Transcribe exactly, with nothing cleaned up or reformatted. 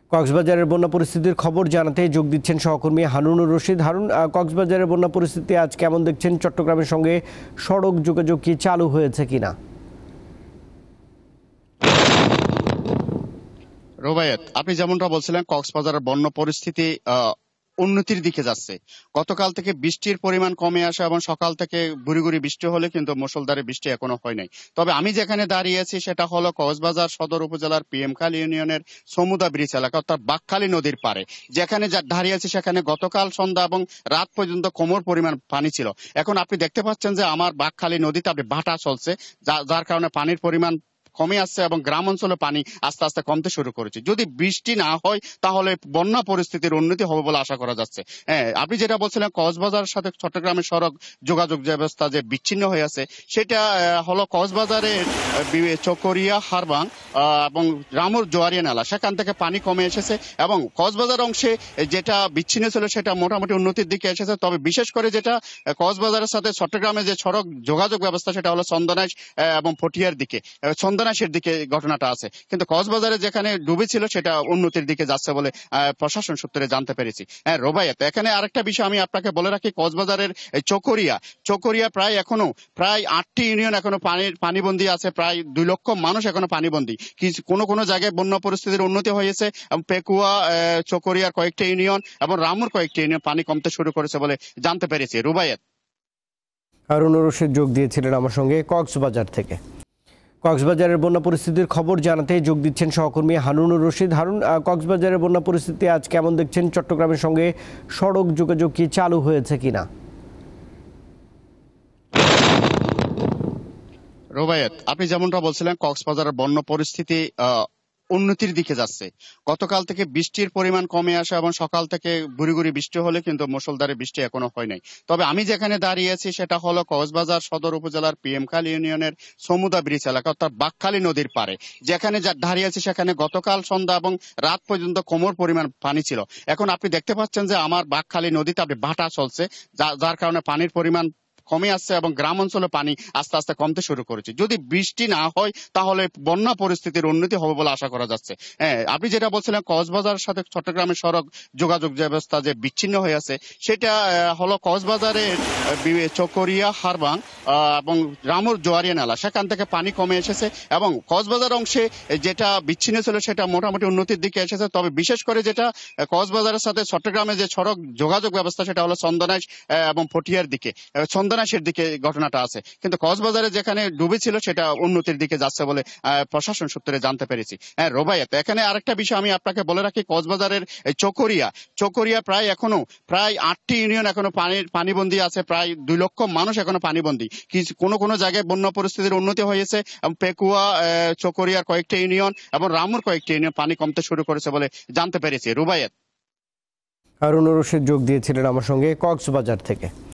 কক্সবাজারের বন্যা পরিস্থিতির খবর জানাতে যোগ দিচ্ছেন সহকর্মী হারুনুর রশিদ। হারুন, কক্সবাজারের বন্যা পরিস্থিতি আজ কেমন দেখছেন? চট্টগ্রামের সঙ্গে সড়ক যোগাযোগ কি চালু হয়েছে কিনা? রোবায়েত, আপনি যেমনটা বলছিলেন, কক্সবাজারের বন্যা পরিস্থিতি উন্নতির দিকে যাচ্ছে। গতকাল থেকে বৃষ্টির পরিমাণ কমে আসে এবং সকাল থেকে গুড়ি গুড়ি বৃষ্টি হলে কিন্তু মুষলধারে বৃষ্টি এখনো হয় নাই। তবে আমি যেখানে দাঁড়িয়ে আছি সেটা হলো কক্সবাজার সদর উপজেলার পিএমখালী ইউনিয়নের সমুদা ব্রিজ এলাকা, অর্থাৎ বাকখালী নদীর পারে। যেখানে দাঁড়িয়ে আছি সেখানে গতকাল সন্ধ্যা এবং রাত পর্যন্ত কোমর পরিমাণ পানি ছিল। এখন আপনি দেখতে পাচ্ছেন যে আমার বাকখালী নদীতে আপনি ভাটা চলছে, যার কারণে পানির পরিমাণ কমে আসছে এবং গ্রাম অঞ্চলে পানি আস্তে আস্তে কমতে শুরু করেছে। যদি বৃষ্টি না হয় তাহলে বন্যা পরিস্থিতির উন্নতি হবে বলে আশা করা যাচ্ছে। হ্যাঁ, আপনি যেটা বলছিলেন কক্সবাজারের সাথে চট্টগ্রামের সড়ক যোগাযোগ ব্যবস্থা যে বিচ্ছিন্ন হয়ে আছে, সেটা হলো কক্সবাজারের চকরিয়া, হারবাং এবং রামুর জোয়ারিয়া নালা, সেখান থেকে পানি কমে এসেছে এবং কক্সবাজার অংশে যেটা বিচ্ছিন্ন ছিল সেটা মোটামুটি উন্নতির দিকে এসেছে। তবে বিশেষ করে যেটা কক্সবাজারের সাথে চট্টগ্রামের যে সড়ক যোগাযোগ ব্যবস্থা সেটা হলো চন্দনাইশ এবং পটিয়ার দিকে, চন্দনাইশের দিকে ঘটনাটা আছে। কিন্তু কক্সবাজারে যেখানে ডুবেছিল সেটা উন্নতির দিকে যাচ্ছে বলে প্রশাসন সূত্রে জানতে পেরেছি। হ্যাঁ রোবায়াত, এখানে আরেকটা বিষয় আমি আপনাকে বলে রাখি, কক্সবাজারের চকরিয়া চকরিয়া প্রায় এখনো প্রায় আটটি ইউনিয়ন এখনো পানির পানিবন্দী আছে, প্রায় দুই লক্ষ মানুষ এখনো পানিবন্দী। কোনো কোনো জায়গায় বন্যা পরিস্থিতির উন্নতি হয়েছে এবং পেকুয়া, চকরিয়ার কয়েকটি ইউনিয়ন এবং রামুর কয়েকটি ইউনিয়ন পানি কমতে শুরু করেছে বলে জানতে পেরেছি। রুবায়াত, হারুনুর রশিদ যোগ দিয়েছিলেন আমার সঙ্গে কক্সবাজার থেকে। কক্সবাজারের বন্যা পরিস্থিতির খবর জানাতে যোগ দিচ্ছেন সহকর্মী হারুনুর রশিদ। হারুন, কক্সবাজারের বন্যা পরিস্থিতি আজ কেমন দেখছেন? চট্টগ্রামের সঙ্গে সড়ক যোগাযোগ কি চালু হয়েছে কিনা? রোবায়েত, আপনি যেমনটা বলছিলেন কক্সবাজারের বন্যা পরিস্থিতি উন্নতির দিকে যাচ্ছে। গতকাল থেকে বৃষ্টির পরিমাণ কমে আসে এবং সকাল থেকে গুড়ি গুড়ি বৃষ্টি হলে কিন্তু মুষলধারে বৃষ্টি এখনো হয় নাই। তবে আমি যেখানে দাঁড়িয়ে আছি সেটা হলো কক্সবাজার সদর উপজেলার পিএমখালী ইউনিয়নের সমুদা ব্রিজ এলাকা, অর্থাৎ বাকখালী নদীর পারে। যেখানে দাঁড়িয়ে আছি সেখানে গতকাল সন্ধ্যা এবং রাত পর্যন্ত কোমর পরিমাণ পানি ছিল। এখন আপনি দেখতে পাচ্ছেন যে আমার বাকখালী নদীতে আপনি ভাটা চলছে, যার কারণে পানির পরিমাণ কমে আসছে এবং গ্রাম অঞ্চলে পানি আস্তে আস্তে কমতে শুরু করেছে। যদি বৃষ্টি না হয় তাহলে বন্যা পরিস্থিতির উন্নতি হবে বলে আশা করা যাচ্ছে। হ্যাঁ, আপনি যেটা বলছিলেন কক্সবাজারের সাথে চট্টগ্রামের সড়ক যোগাযোগ ব্যবস্থা যে বিচ্ছিন্ন হয়ে আছে, সেটা হলো কক্সবাজারের চকরিয়া, হারবাং এবং রামুর জোয়ারিয়া নালা, সেখান থেকে পানি কমে এসেছে এবং কক্সবাজার অংশে যেটা বিচ্ছিন্ন ছিল সেটা মোটামুটি উন্নতির দিকে এসেছে। তবে বিশেষ করে যেটা কক্সবাজারের সাথে চট্টগ্রামের যে সড়ক যোগাযোগ ব্যবস্থা সেটা হলো চন্দনাইশ এবং পটিয়ার দিকে, চন্দনাইশের দিকে ঘটনাটা আছে। কিন্তু কক্সবাজারে যেখানে ডুবেছিল সেটা উন্নতির দিকে যাচ্ছে বলে প্রশাসন সূত্রে জানতে পেরেছি। হ্যাঁ রোবায়াত, এখানে আরেকটা বিষয় আমি আপনাকে বলে রাখি, কক্সবাজারের চকরিয়া চকরিয়া প্রায় এখনো প্রায় আটটি ইউনিয়ন এখনো পানির পানিবন্দী আছে, প্রায় দুই লক্ষ মানুষ এখনো পানিবন্দী। কোনো কোনো জায়গায় বন্যা পরিস্থিতির উন্নতি হয়েছে এবং পেকুয়া, চকরিয়ার কয়েকটি ইউনিয়ন এবং রামুর কয়েকটি ইউনিয়ন পানি কমতে শুরু করেছে বলে জানতে পেরেছি। রুবায়াত, হারুনুর রশিদ যোগ দিয়েছিলেন আমার সঙ্গে কক্সবাজার থেকে।